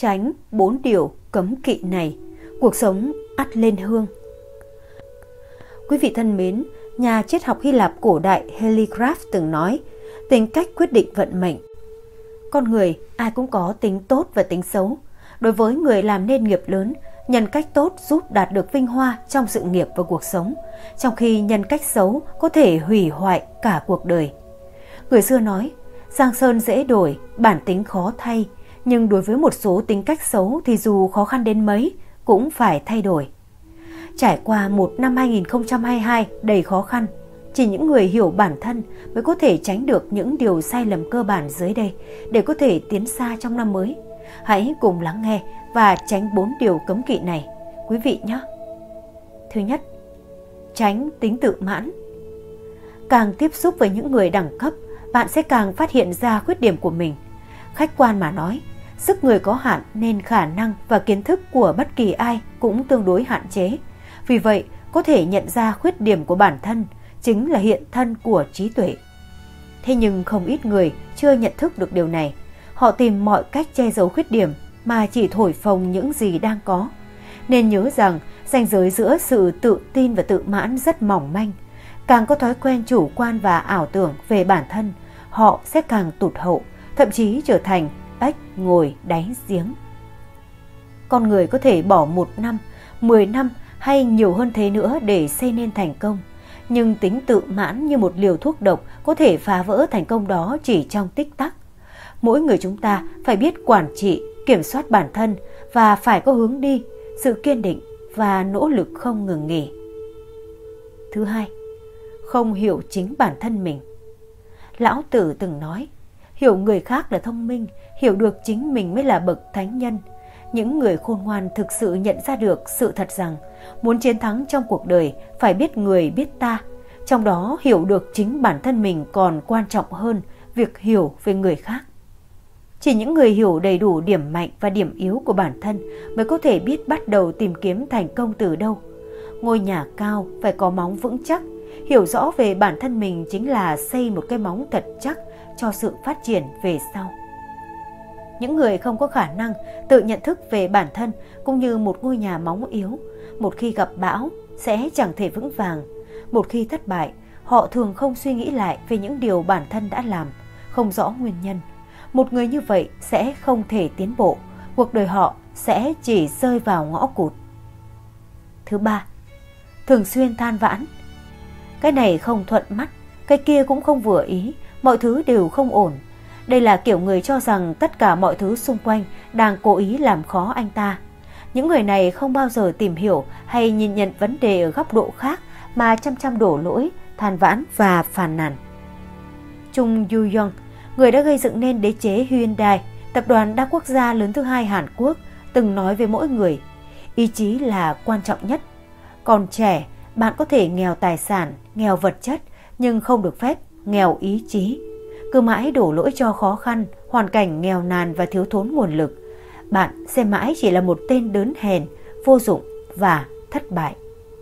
tránh 4 điều cấm kỵ này, cuộc sống ắt lên hương. Quý vị thân mến, nhà triết học Hy Lạp cổ đại Callicrates từng nói, tính cách quyết định vận mệnh. Con người ai cũng có tính tốt và tính xấu. Đối với người làm nên nghiệp lớn, nhân cách tốt giúp đạt được vinh hoa trong sự nghiệp và cuộc sống, trong khi nhân cách xấu có thể hủy hoại cả cuộc đời. Người xưa nói, giang sơn dễ đổi, bản tính khó thay, nhưng đối với một số tính cách xấu thì dù khó khăn đến mấy cũng phải thay đổi. Trải qua một năm 2022 đầy khó khăn, chỉ những người hiểu bản thân mới có thể tránh được những điều sai lầm cơ bản dưới đây để có thể tiến xa trong năm mới. Hãy cùng lắng nghe và tránh 4 điều cấm kỵ này, quý vị nhé. Thứ nhất, tránh tính tự mãn. Càng tiếp xúc với những người đẳng cấp, bạn sẽ càng phát hiện ra khuyết điểm của mình. Khách quan mà nói, sức người có hạn nên khả năng và kiến thức của bất kỳ ai cũng tương đối hạn chế. Vì vậy, có thể nhận ra khuyết điểm của bản thân chính là hiện thân của trí tuệ. Thế nhưng không ít người chưa nhận thức được điều này. Họ tìm mọi cách che giấu khuyết điểm mà chỉ thổi phồng những gì đang có. Nên nhớ rằng ranh giới giữa sự tự tin và tự mãn rất mỏng manh. Càng có thói quen chủ quan và ảo tưởng về bản thân, họ sẽ càng tụt hậu, thậm chí trở thành ếch ngồi đáy giếng. Con người có thể bỏ 1 năm, 10 năm hay nhiều hơn thế nữa để xây nên thành công. Nhưng tính tự mãn như một liều thuốc độc có thể phá vỡ thành công đó chỉ trong tích tắc. Mỗi người chúng ta phải biết quản trị, kiểm soát bản thân và phải có hướng đi, sự kiên định và nỗ lực không ngừng nghỉ. Thứ hai, không hiểu chính bản thân mình. Lão Tử từng nói, hiểu người khác là thông minh, hiểu được chính mình mới là bậc thánh nhân. Những người khôn ngoan thực sự nhận ra được sự thật rằng muốn chiến thắng trong cuộc đời phải biết người biết ta. Trong đó hiểu được chính bản thân mình còn quan trọng hơn việc hiểu về người khác. Chỉ những người hiểu đầy đủ điểm mạnh và điểm yếu của bản thân mới có thể biết bắt đầu tìm kiếm thành công từ đâu. Ngôi nhà cao phải có móng vững chắc. Hiểu rõ về bản thân mình chính là xây một cái móng thật chắc cho sự phát triển về sau. Những người không có khả năng tự nhận thức về bản thân cũng như một ngôi nhà móng yếu. Một khi gặp bão sẽ chẳng thể vững vàng. Một khi thất bại, họ thường không suy nghĩ lại về những điều bản thân đã làm, không rõ nguyên nhân. Một người như vậy sẽ không thể tiến bộ, cuộc đời họ sẽ chỉ rơi vào ngõ cụt. Thứ ba, thường xuyên than vãn. Cái này không thuận mắt, cái kia cũng không vừa ý, mọi thứ đều không ổn. Đây là kiểu người cho rằng tất cả mọi thứ xung quanh đang cố ý làm khó anh ta. Những người này không bao giờ tìm hiểu hay nhìn nhận vấn đề ở góc độ khác mà chăm chăm đổ lỗi, than vãn và phàn nàn. Chung Yu-yong, người đã gây dựng nên đế chế Hyundai, tập đoàn đa quốc gia lớn thứ 2 Hàn Quốc, từng nói với mỗi người, ý chí là quan trọng nhất. Còn trẻ, bạn có thể nghèo tài sản, nghèo vật chất, nhưng không được phép nghèo ý chí. Cứ mãi đổ lỗi cho khó khăn, hoàn cảnh nghèo nàn và thiếu thốn nguồn lực, bạn sẽ mãi chỉ là một tên đớn hèn, vô dụng và thất bại.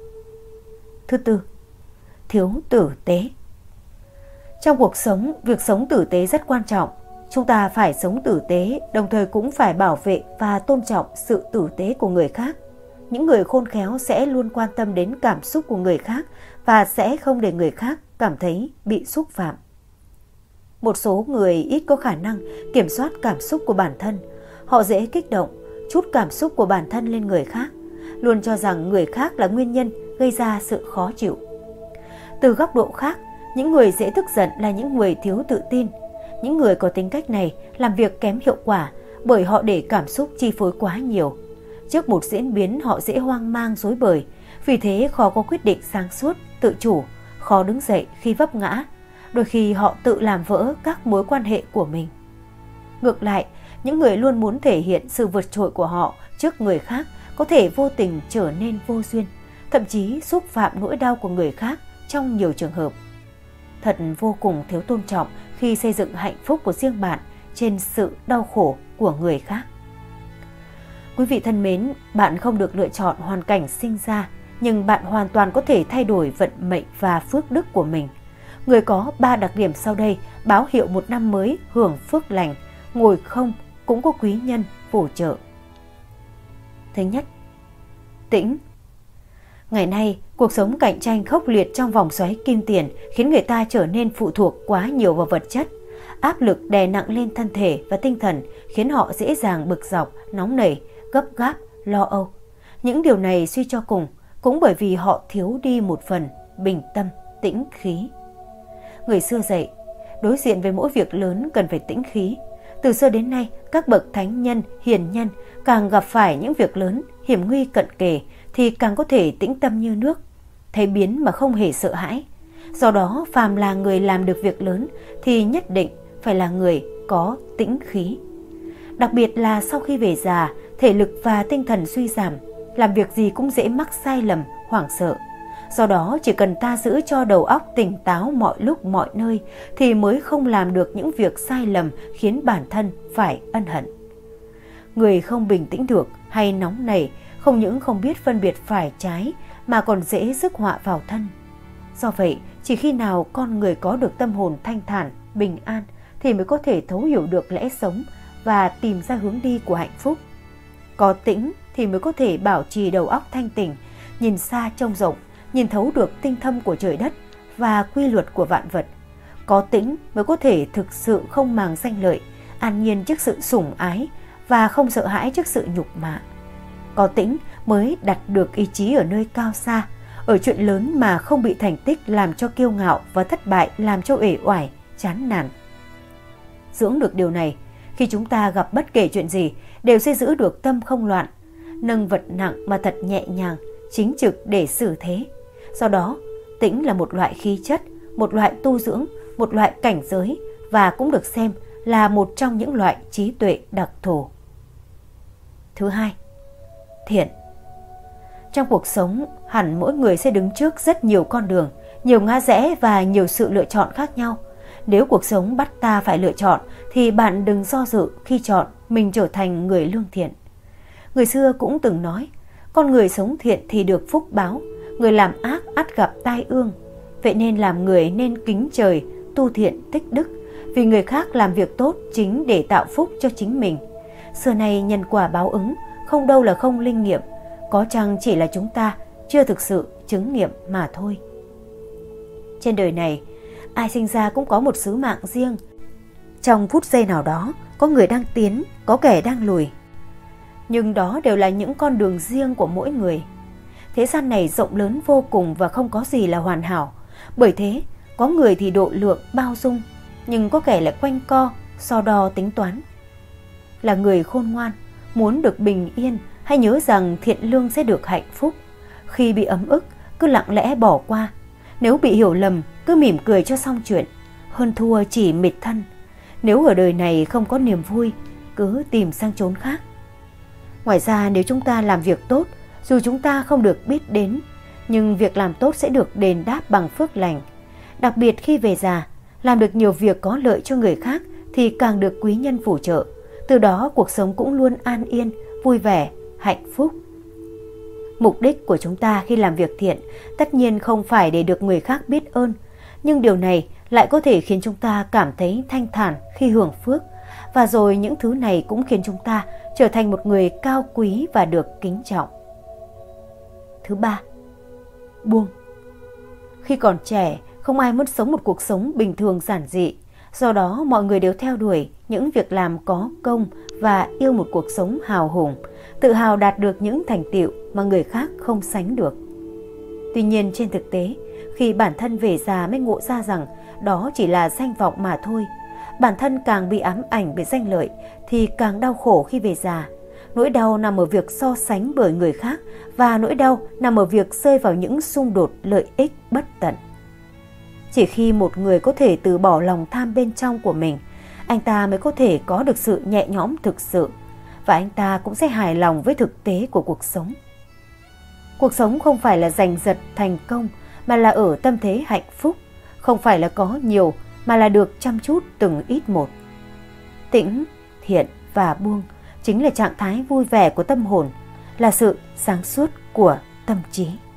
Thứ tư, thiếu tử tế. Trong cuộc sống, việc sống tử tế rất quan trọng. Chúng ta phải sống tử tế, đồng thời cũng phải bảo vệ và tôn trọng sự tử tế của người khác. Những người khôn khéo sẽ luôn quan tâm đến cảm xúc của người khác và sẽ không để người khác cảm thấy bị xúc phạm. Một số người ít có khả năng kiểm soát cảm xúc của bản thân. Họ dễ kích động, trút cảm xúc của bản thân lên người khác, luôn cho rằng người khác là nguyên nhân gây ra sự khó chịu. Từ góc độ khác, những người dễ tức giận là những người thiếu tự tin. Những người có tính cách này làm việc kém hiệu quả bởi họ để cảm xúc chi phối quá nhiều. Trước một diễn biến họ dễ hoang mang rối bời, vì thế khó có quyết định sáng suốt, tự chủ, khó đứng dậy khi vấp ngã. Đôi khi họ tự làm vỡ các mối quan hệ của mình. Ngược lại, những người luôn muốn thể hiện sự vượt trội của họ trước người khác có thể vô tình trở nên vô duyên, thậm chí xúc phạm nỗi đau của người khác trong nhiều trường hợp. Thật vô cùng thiếu tôn trọng khi xây dựng hạnh phúc của riêng bạn trên sự đau khổ của người khác. Quý vị thân mến, bạn không được lựa chọn hoàn cảnh sinh ra, nhưng bạn hoàn toàn có thể thay đổi vận mệnh và phước đức của mình. Người có 3 đặc điểm sau đây báo hiệu một năm mới hưởng phước lành, ngồi không cũng có quý nhân phù trợ. Thứ nhất, tĩnh. Ngày nay, cuộc sống cạnh tranh khốc liệt trong vòng xoáy kim tiền khiến người ta trở nên phụ thuộc quá nhiều vào vật chất. Áp lực đè nặng lên thân thể và tinh thần khiến họ dễ dàng bực dọc, nóng nảy, gấp gáp, lo âu. Những điều này suy cho cùng cũng bởi vì họ thiếu đi một phần bình tâm, tĩnh khí. Người xưa dạy, đối diện với mỗi việc lớn cần phải tĩnh khí. Từ xưa đến nay, các bậc thánh nhân, hiền nhân càng gặp phải những việc lớn, hiểm nguy cận kề thì càng có thể tĩnh tâm như nước, thấy biến mà không hề sợ hãi. Do đó, phàm là người làm được việc lớn thì nhất định phải là người có tĩnh khí. Đặc biệt là sau khi về già, thể lực và tinh thần suy giảm, làm việc gì cũng dễ mắc sai lầm, hoảng sợ. Do đó, chỉ cần ta giữ cho đầu óc tỉnh táo mọi lúc mọi nơi thì mới không làm được những việc sai lầm khiến bản thân phải ân hận. Người không bình tĩnh được hay nóng nảy không những không biết phân biệt phải trái mà còn dễ rước họa vào thân. Do vậy, chỉ khi nào con người có được tâm hồn thanh thản, bình an thì mới có thể thấu hiểu được lẽ sống và tìm ra hướng đi của hạnh phúc. Có tĩnh thì mới có thể bảo trì đầu óc thanh tỉnh, nhìn xa trông rộng, nhìn thấu được tinh thâm của trời đất và quy luật của vạn vật. Có tĩnh mới có thể thực sự không màng danh lợi, an nhiên trước sự sủng ái và không sợ hãi trước sự nhục mạ. Có tĩnh mới đặt được ý chí ở nơi cao xa, ở chuyện lớn mà không bị thành tích làm cho kiêu ngạo và thất bại làm cho uể oải, chán nản. Dưỡng được điều này, khi chúng ta gặp bất kể chuyện gì đều sẽ giữ được tâm không loạn, nâng vật nặng mà thật nhẹ nhàng, chính trực để xử thế. Do đó, tĩnh là một loại khí chất, một loại tu dưỡng, một loại cảnh giới và cũng được xem là một trong những loại trí tuệ đặc thù. Thứ hai, thiện. Trong cuộc sống, hẳn mỗi người sẽ đứng trước rất nhiều con đường, nhiều ngã rẽ và nhiều sự lựa chọn khác nhau. Nếu cuộc sống bắt ta phải lựa chọn thì bạn đừng do dự khi chọn mình trở thành người lương thiện. Người xưa cũng từng nói, con người sống thiện thì được phúc báo, người làm ác ắt gặp tai ương. Vậy nên làm người nên kính trời, tu thiện tích đức, vì người khác làm việc tốt chính để tạo phúc cho chính mình. Xưa nay nhân quả báo ứng, không đâu là không linh nghiệm, có chăng chỉ là chúng ta chưa thực sự chứng nghiệm mà thôi. Trên đời này, ai sinh ra cũng có một sứ mạng riêng. Trong phút giây nào đó, có người đang tiến, có kẻ đang lùi. Nhưng đó đều là những con đường riêng của mỗi người. Thế gian này rộng lớn vô cùng và không có gì là hoàn hảo. Bởi thế, có người thì độ lượng, bao dung, nhưng có kẻ lại quanh co, so đo tính toán. Là người khôn ngoan, muốn được bình yên, hãy nhớ rằng thiện lương sẽ được hạnh phúc. Khi bị ấm ức, cứ lặng lẽ bỏ qua. Nếu bị hiểu lầm, cứ mỉm cười cho xong chuyện. Hơn thua chỉ mệt thân. Nếu ở đời này không có niềm vui, cứ tìm sang chốn khác. Ngoài ra, nếu chúng ta làm việc tốt, dù chúng ta không được biết đến, nhưng việc làm tốt sẽ được đền đáp bằng phước lành. Đặc biệt khi về già, làm được nhiều việc có lợi cho người khác thì càng được quý nhân phù trợ. Từ đó cuộc sống cũng luôn an yên, vui vẻ, hạnh phúc. Mục đích của chúng ta khi làm việc thiện tất nhiên không phải để được người khác biết ơn, nhưng điều này lại có thể khiến chúng ta cảm thấy thanh thản khi hưởng phước, và rồi những thứ này cũng khiến chúng ta trở thành một người cao quý và được kính trọng. Thứ ba, buông. Khi còn trẻ, không ai muốn sống một cuộc sống bình thường giản dị. Do đó, mọi người đều theo đuổi những việc làm có công và yêu một cuộc sống hào hùng, tự hào đạt được những thành tựu mà người khác không sánh được. Tuy nhiên, trên thực tế, khi bản thân về già mới ngộ ra rằng đó chỉ là danh vọng mà thôi. Bản thân càng bị ám ảnh bởi danh lợi thì càng đau khổ khi về già. Nỗi đau nằm ở việc so sánh bởi người khác và nỗi đau nằm ở việc rơi vào những xung đột lợi ích bất tận. Chỉ khi một người có thể từ bỏ lòng tham bên trong của mình, anh ta mới có thể có được sự nhẹ nhõm thực sự, và anh ta cũng sẽ hài lòng với thực tế của cuộc sống. Cuộc sống không phải là giành giật thành công, mà là ở tâm thế hạnh phúc, không phải là có nhiều, mà là được chăm chút từng ít một. Tĩnh, thiện và buông chính là trạng thái vui vẻ của tâm hồn, là sự sáng suốt của tâm trí.